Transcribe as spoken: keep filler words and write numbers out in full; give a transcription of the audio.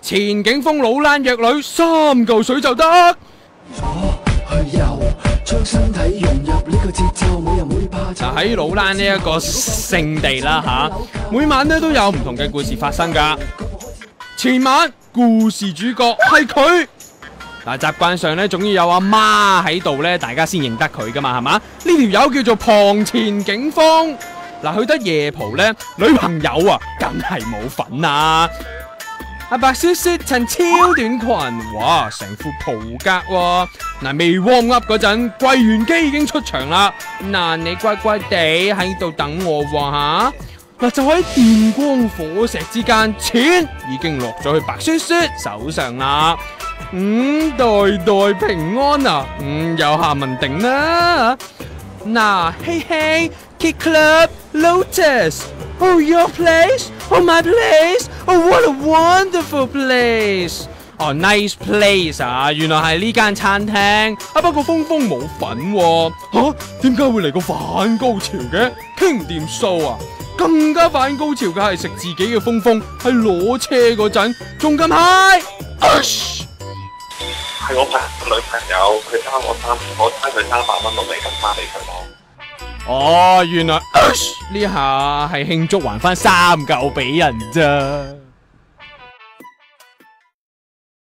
前景風老蘭約女三嚿水就得。嗱喺老蘭呢一個聖地啦嚇，每晚咧都有唔同嘅故事發生㗎。前晚故事主角係佢。嗱，習慣上咧總要有阿媽喺度咧，大家先認得佢㗎嘛，係嘛？呢條友叫做旁前景風。嗱，去得夜蒲咧，女朋友啊，梗係冇份啦。阿白雪雪襯超短裙，哇，成副袍格喎。嗱，未 warm up 嗰陣，櫃員機已經出場啦。嗱，你乖乖地喺度等我喎嚇。嗱，就喺電光火石之間，錢已經落咗去白雪雪手上啦。嗯，代代平安啊，嗯，有下文定啦。嗱，嘿嘿 ，Kid Club Lotus。Oh, your place? Oh, my place? Oh, what a wonderful place! 哦 ，nice place 啊！原來係呢間餐廳啊，不過峰峰冇份喎。嚇，點解會嚟個反高潮嘅？傾唔掂數啊！更加反高潮嘅係食自己嘅峰峰，喺攞車嗰陣仲咁 high。 係我朋友女朋友，佢爭我三，我爭佢三百蚊，我未咁翻俾佢攞。 哦，原來呢下係慶祝還翻三嚿俾人咋。